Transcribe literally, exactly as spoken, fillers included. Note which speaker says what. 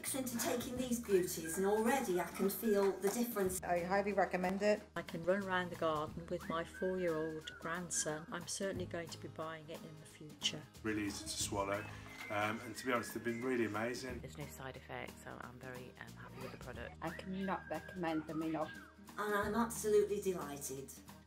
Speaker 1: weeks into taking these beauties and already I can feel the difference.
Speaker 2: I highly recommend it.
Speaker 3: I can run around the garden with my four-year-old grandson. I'm certainly going to be buying it in the future.
Speaker 4: Really easy to swallow, um, and to be honest, they've been really amazing.
Speaker 5: There's no side effects, so I'm very um, happy with the product.
Speaker 6: I cannot recommend them enough.
Speaker 1: And I'm absolutely delighted.